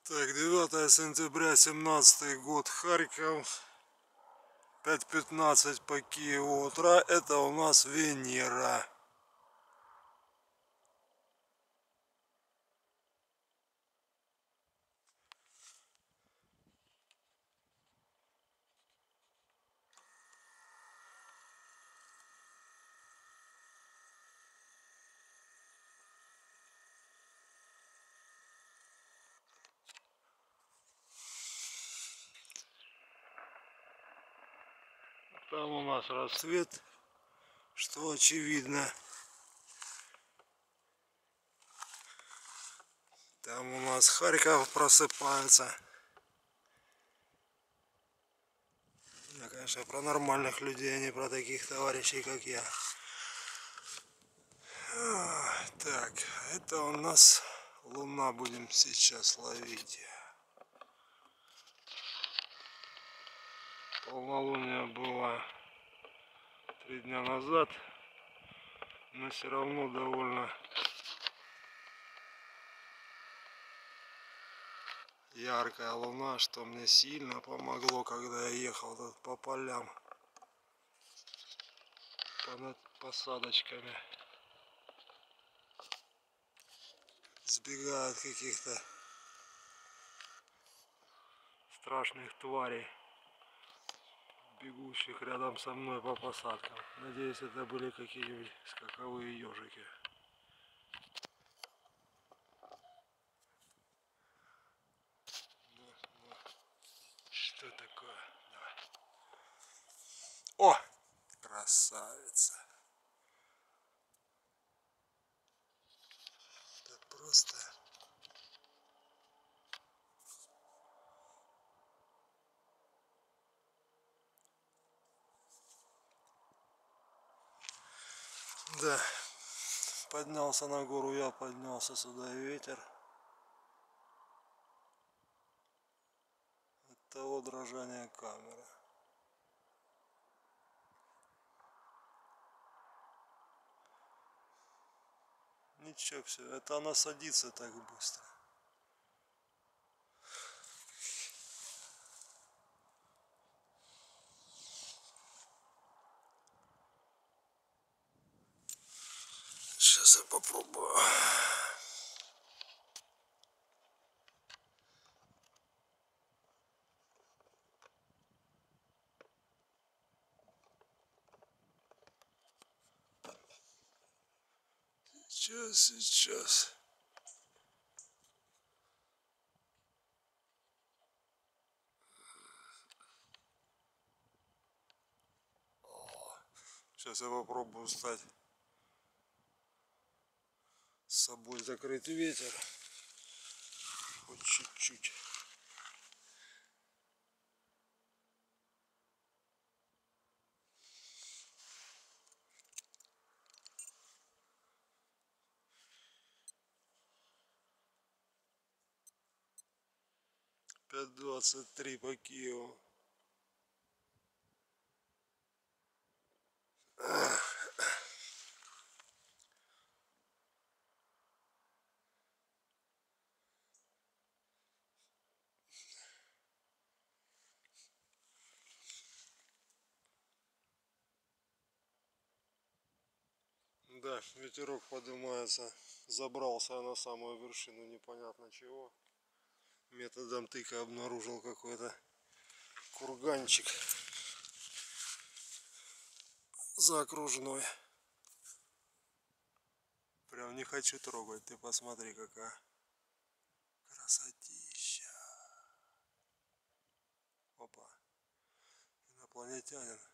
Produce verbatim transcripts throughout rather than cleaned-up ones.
Так, девятое сентября, семнадцатый год, Харьков, пять пятнадцать по Киеву утра, это у нас Венера. Там у нас рассвет, что очевидно. Там у нас Харьков просыпается. Я, конечно, про нормальных людей, а не про таких товарищей, как я. Так, это у нас луна, будем сейчас ловить. Полнолуние было три дня назад, но все равно довольно яркая луна, что мне сильно помогло, когда я ехал тут по полям, по посадочками, сбегая от каких-то страшных тварей, бегущих рядом со мной по посадкам. Надеюсь, это были какие-нибудь скаковые ежики. Ну, ну. Что такое? Давай. О! Красавица! Это просто... Да, поднялся на гору я, поднялся сюда ветер. От того дрожания камеры. Ничего, все, это она садится так быстро. Сейчас я попробую. Сейчас, сейчас. Сейчас я попробую встать. С собой закрыть ветер. Хоть чуть-чуть. пять двадцать три по Киеву. Да, ветерок поднимается. Забрался я на самую вершину непонятно чего. Методом тыка обнаружил какой-то курганчик заокружной. Прям не хочу трогать, ты посмотри, какая красотища. Опа, инопланетянин.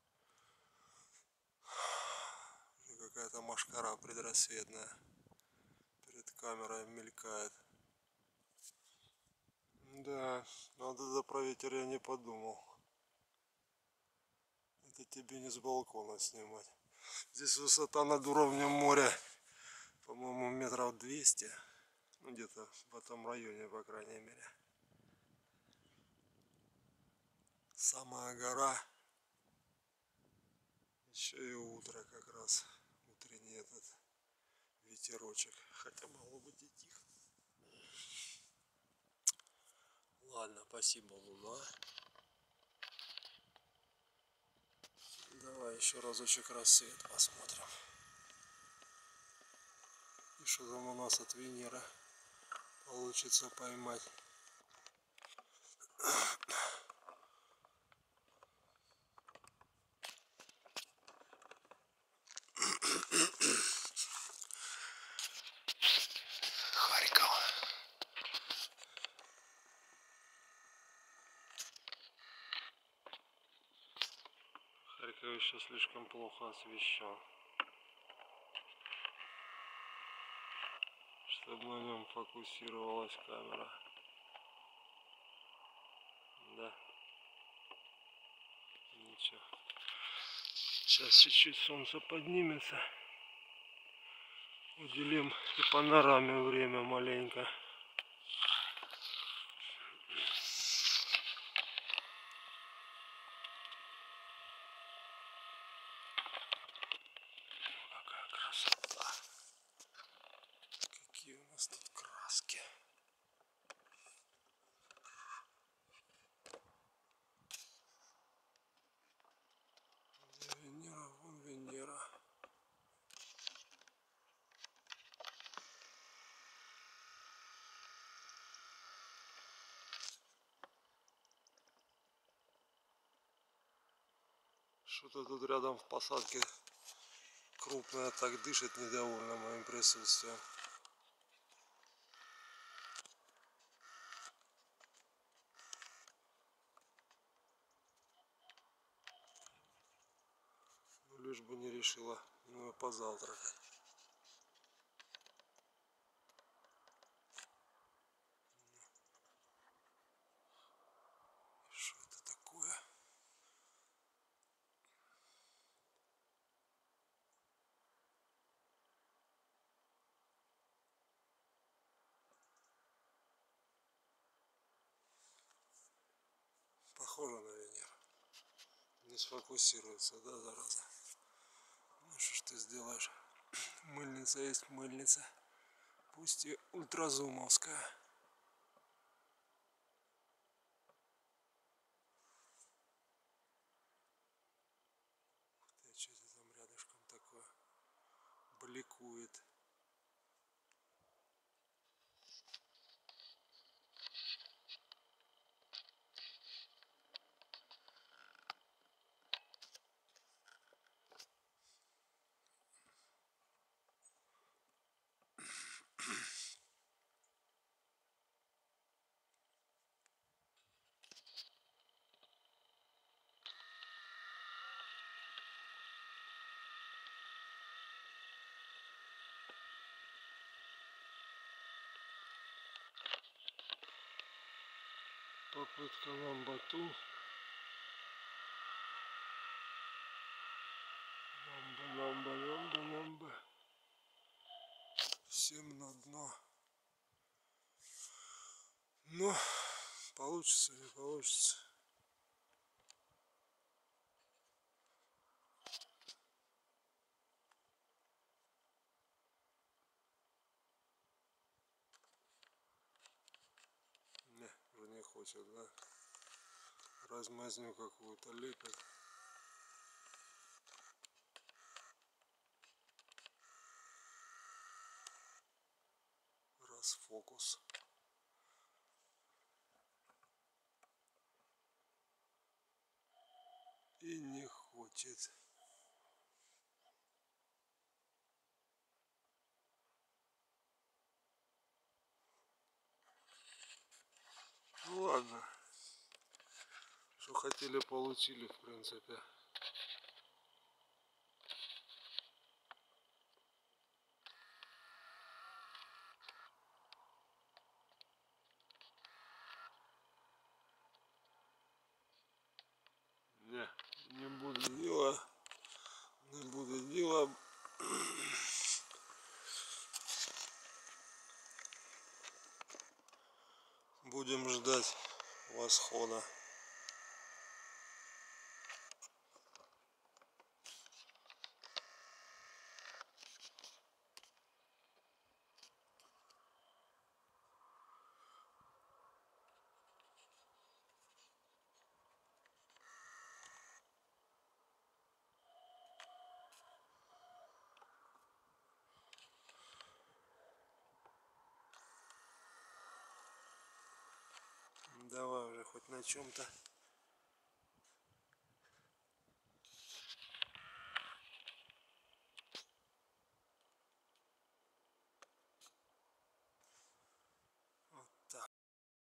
Какая-то машкара предрассветная перед камерой мелькает. Да, надо за про ветер я не подумал. Это тебе не с балкона снимать. Здесь высота над уровнем моря, по-моему, метров двести. Ну, где-то в этом районе, по крайней мере. Самая гора. Еще и утро как раз. Утренний этот ветерочек. Хотя могло быть и тихо. Ладно, спасибо, Луна. Давай еще разочек рассвет посмотрим. И что там у нас от Венеры получится поймать. Харьков. Харьков еще слишком плохо освещен, чтобы на нем фокусировалась камера. Да. Ничего. Сейчас чуть-чуть солнце поднимется. Уделим и панораме время маленько. Какая красота. Какие у нас тут краски. Венера, вон Венера. Что-то тут рядом в посадке крупная так дышит, недовольна моим присутствием. Ну, лишь бы не решила ну, позавтракать. Что это такое? Похоже на Венеру. Не сфокусируется, да, зараза? Ну что ж ты сделаешь? Мыльница есть мыльница. Пусть и ультразумовская. Ты что это там рядышком такое бликует? Попытка ламбату. Ламба, ламба, ламба, ламба. Всем на дно. Но получится, не получится. Не, уже не хочет, да? Размазню какую-то лепит. Расфокус. И не хочет. Ну ладно. Что хотели, получили, в принципе. Не, не буду дела. Не буду дела. Будем ждать восхода. давай уже хоть на чем-то